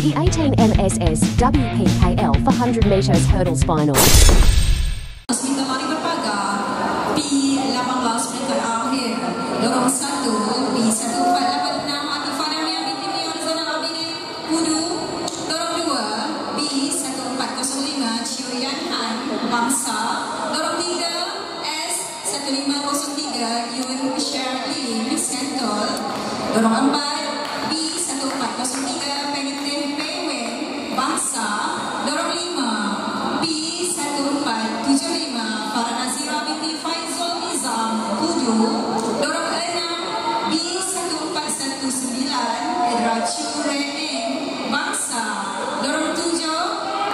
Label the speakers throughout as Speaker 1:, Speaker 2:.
Speaker 1: P18 MSSWPKL 400 meters hurdles final.
Speaker 2: Lari Berpagar P18 Berpagar Akhir. Dorong 1 P1486 ATIFA DAMIA BINTI MEOR ZAINAL ABIDIN PUDU. Dorong 2 P1405 CEYUN BANGSAR. Dorong 3 S1503 EYUN SENTUL. Dorong 4 B1403 PINGAT BANGSAR. Dorong 5 P1475 FARRA NAZIRA BINTI FAIZUL NIZAM PUDU. Dorong 6 B1419 BANGSAR. Dorong 7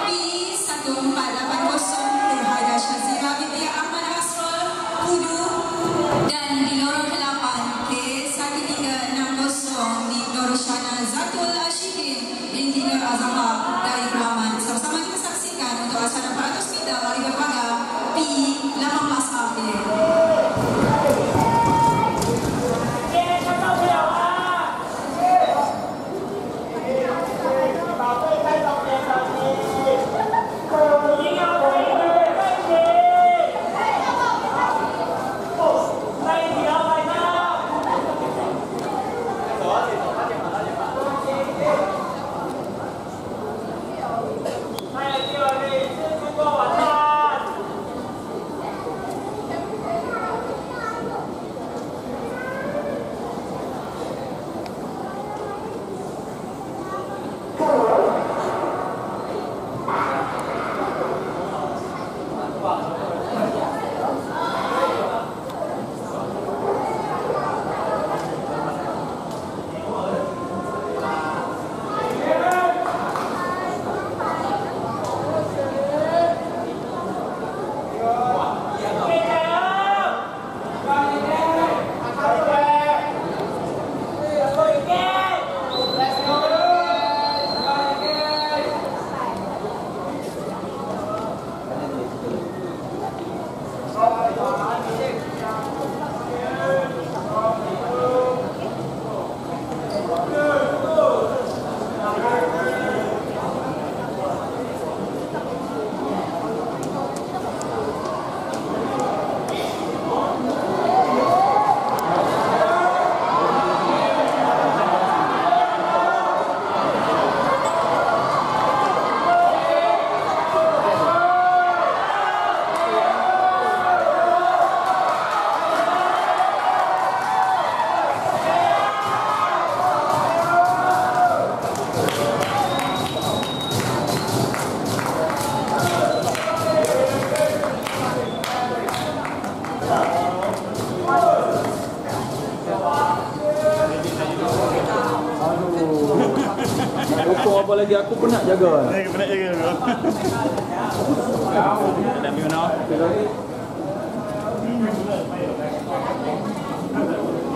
Speaker 2: P1480 HAIDA SHAZIRA BINTI AHMAD HASROL PUDU. Dan di lorong 8 K1360 di NOOR SYANAZATUL BINTI dari Kraman. Sama-sama kita saksikan untuk acara 400 meter Lari Berpagar P18 Akhir.
Speaker 3: Apa lagi aku penat jaga.
Speaker 4: Penat jaga. Ada